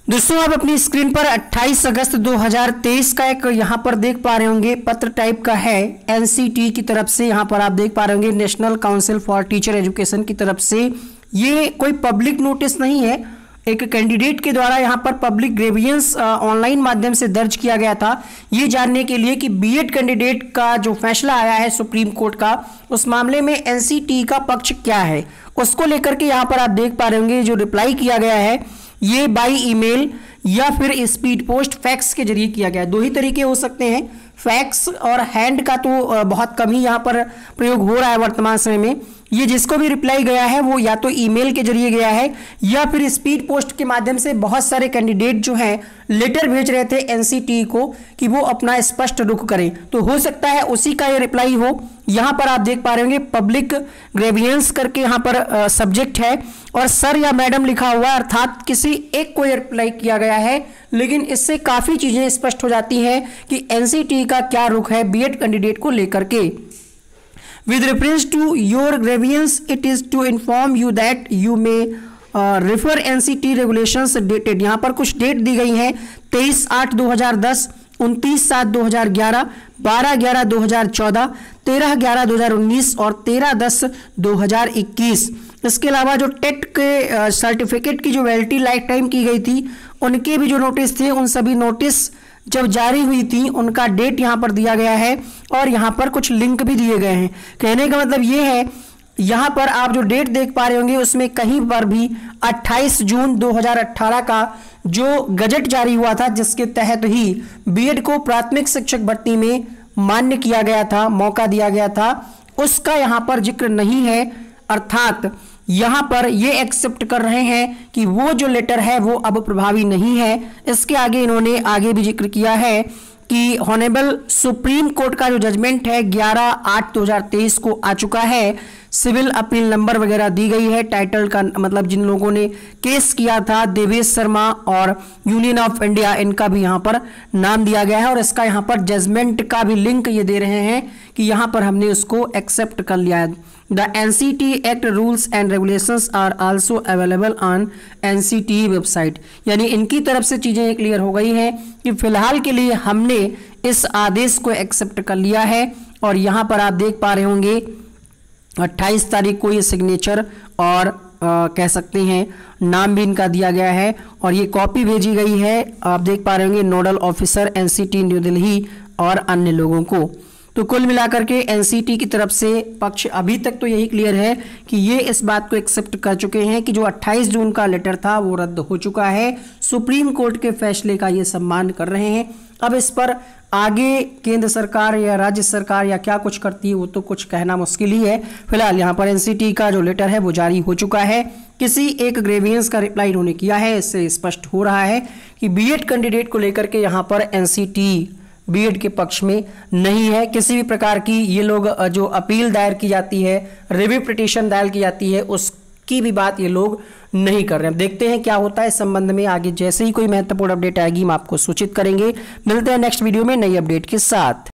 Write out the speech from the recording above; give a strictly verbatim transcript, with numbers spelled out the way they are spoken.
दोस्तों आप अपनी स्क्रीन पर अट्ठाईस अगस्त दो हज़ार तेईस का एक यहाँ पर देख पा रहे होंगे पत्र टाइप का है एनसीटी की तरफ से। यहाँ पर आप देख पा रहे होंगे national council for teacher education की तरफ से। ये कोई पब्लिक नोटिस नहीं है, एक कैंडिडेट के द्वारा यहाँ पर पब्लिक ग्रेवियंस ऑनलाइन माध्यम से दर्ज किया गया था, ये जानने के लिए कि बीएड कैंडिडेट का जो फैसला आया है सुप्रीम कोर्ट का, उस मामले में एनसीटी का पक्ष क्या है उसको लेकर के यहाँ पर आप देख पा रहे होंगे जो रिप्लाई किया गया है ये बाई ईमेल या फिर स्पीड पोस्ट फैक्स के जरिए किया गया है। दो ही तरीके हो सकते हैं, फैक्स और हैंड का तो बहुत कम ही यहाँ पर प्रयोग हो रहा है वर्तमान समय में। ये जिसको भी रिप्लाई गया है वो या तो ईमेल के जरिए गया है या फिर स्पीड पोस्ट के माध्यम से। बहुत सारे कैंडिडेट जो हैं लेटर भेज रहे थे एनसीटी को कि वो अपना स्पष्ट रुख करें, तो हो सकता है उसी का ये रिप्लाई हो। यहाँ पर आप देख पा रहे होंगे पब्लिक ग्रेवियंस करके यहाँ पर सब्जेक्ट है और सर या मैडम लिखा हुआ है, अर्थात किसी एक को रिप्लाई किया गया है। लेकिन इससे काफ़ी चीज़ें स्पष्ट हो जाती हैं कि एनसीटी का क्या रुख है बीएड कैंडिडेट को लेकर के। With reference to your grievance, it is to inform you that you may uh, refer N C T regulations dated। यहाँ पर कुछ डेट दी गई है तेईस आठ दो हज़ार दस, उनतीस सात दो हज़ार ग्यारह, बारह ग्यारह दो हज़ार चौदह, तेरह ग्यारह दो हज़ार उन्नीस और तेरह दस दो हज़ार इक्कीस। इसके अलावा जो टेट के सर्टिफिकेट की जो वैलिडिटी लाइफ टाइम की गई थी उनके भी जो नोटिस थे, उन सभी नोटिस जब जारी हुई थी उनका डेट यहाँ पर दिया गया है और यहाँ पर कुछ लिंक भी दिए गए हैं। कहने का मतलब ये है, यहाँ पर आप जो डेट देख पा रहे होंगे उसमें कहीं पर भी अट्ठाईस जून दो हज़ार अठारह का जो गजट जारी हुआ था जिसके तहत ही बीएड को प्राथमिक शिक्षक भर्ती में मान्य किया गया था, मौका दिया गया था, उसका यहाँ पर जिक्र नहीं है। अर्थात यहाँ पर ये एक्सेप्ट कर रहे हैं कि वो जो लेटर है वो अब प्रभावी नहीं है। इसके आगे इन्होंने आगे भी जिक्र किया है कि ऑनरेबल सुप्रीम कोर्ट का जो जजमेंट है ग्यारह आठ दो हज़ार तेईस को आ चुका है, सिविल अपील नंबर वगैरह दी गई है, टाइटल का मतलब जिन लोगों ने केस किया था देवेश शर्मा और यूनियन ऑफ इंडिया, इनका भी यहाँ पर नाम दिया गया है और इसका यहाँ पर जजमेंट का भी लिंक ये दे रहे हैं कि यहाँ पर हमने उसको एक्सेप्ट कर लिया है। The NCT act rules and regulations are also available on NCT website. यानी इनकी तरफ से चीज़ें क्लियर हो गई हैं कि फिलहाल के लिए हमने इस आदेश को एक्सेप्ट कर लिया है। और यहाँ पर आप देख पा रहे होंगे अट्ठाईस तारीख को ये सिग्नेचर और आ, कह सकते हैं नाम भी इनका दिया गया है और ये कॉपी भेजी गई है, आप देख पा रहे होंगे nodal officer NCT new Delhi और अन्य लोगों को। तो कुल मिलाकर के एनसीटी की तरफ से पक्ष अभी तक तो यही क्लियर है कि ये इस बात को एक्सेप्ट कर चुके हैं कि जो अट्ठाईस जून का लेटर था वो रद्द हो चुका है। सुप्रीम कोर्ट के फैसले का ये सम्मान कर रहे हैं। अब इस पर आगे केंद्र सरकार या राज्य सरकार या क्या कुछ करती है वो तो कुछ कहना मुश्किल ही है। फिलहाल यहाँ पर एनसीटी का जो लेटर है वो जारी हो चुका है। किसी एक ग्रेवियंस का रिप्लाई इन्होंने किया है, इससे स्पष्ट हो रहा है कि बीएड कैंडिडेट को लेकर के यहाँ पर एनसीटी बीएड के पक्ष में नहीं है। किसी भी प्रकार की ये लोग जो अपील दायर की जाती है, रिव्यू पिटीशन दायर की जाती है, उसकी भी बात ये लोग नहीं कर रहे हैं। देखते हैं क्या होता है इस संबंध में आगे। जैसे ही कोई महत्वपूर्ण अपडेट आएगी हम आपको सूचित करेंगे। मिलते हैं नेक्स्ट वीडियो में नई अपडेट के साथ।